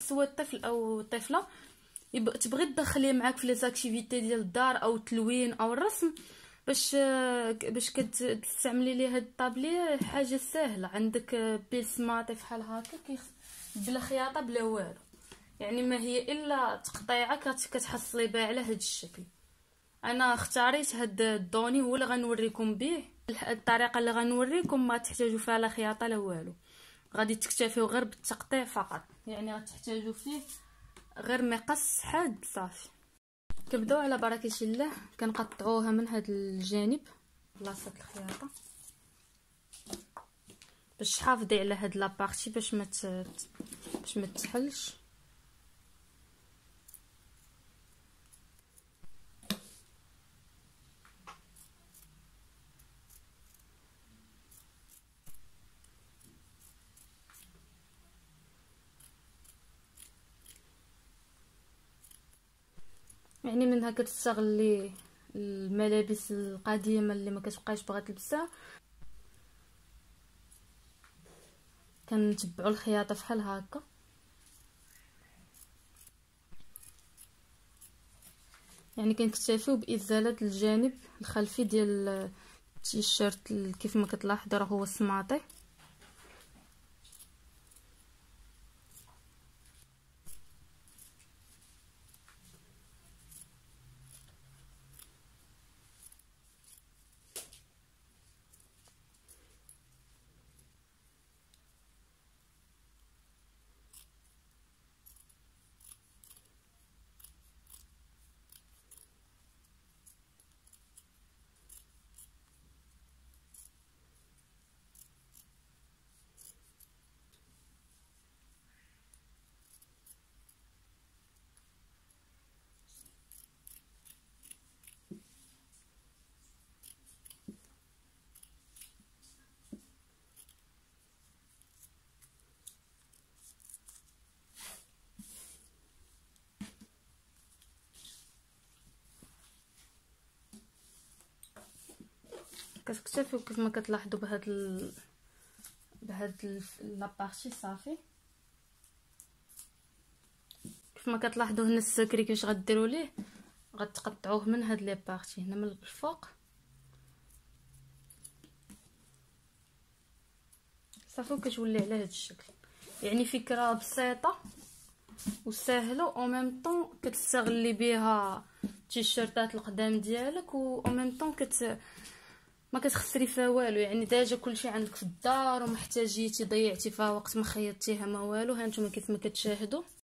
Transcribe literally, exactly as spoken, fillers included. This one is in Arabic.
سواء الطفل او الطفله تبغي تدخليه معاك في لي زاكتيفيتي ديال الدار او التلوين او الرسم، باش باش كتستعملي ليه هاد الطابلي حاجه سهله. عندك بيسماطي فحال هكا بلا خياطه بلا والو، يعني ما هي الا تقطيعه كتحصلي بها على هاد الشكل. انا اختاريت هاد الدوني هو اللي غنوريكم به. الطريقه اللي غنوريكم ما تحتاجوا فيها لا خياطه لا والو، غادي تكتفيو غير بالتقطيع فقط، يعني غتحتاجوا فيه غير مقص حاد صافي. كنبداو على بركه الله، كنقطعوها من هاد الجانب بلاصه الخياطه باش حافظي على هاد لابارتي باش ما باش ما تحلش. يعني منها كتستغلي الملابس القديمه اللي ما كتبقايش بغا تلبسها، كنتبعوا الخياطه فحال هكا. يعني كنكتفيو بازاله الجانب الخلفي ديال التيشيرت كيف ما كتلاحظ راه هو السماطي. كتكتفيو كيف ما كتلاحظوا بهاد ال... بهاد لابارتي صافي. كيف ما كتلاحظوا هنا السكري كيفاش غديروا ليه، غتقطعوه من هاد لي بارتي هنا من الفوق صافي، وكتولي على هاد الشكل. يعني فكره بسيطه وسهله، او ميم طون كتستغلي بها التيشيرتات القدام ديالك، و او ميم طون كت ما كتخسري فيها والو. يعني ديجا كلشي عندك في الدار ومحتاجيتي ضيعتي فيها وقت ما خيطتيها ما والو. ها نتوما كيف ما كتشاهدوا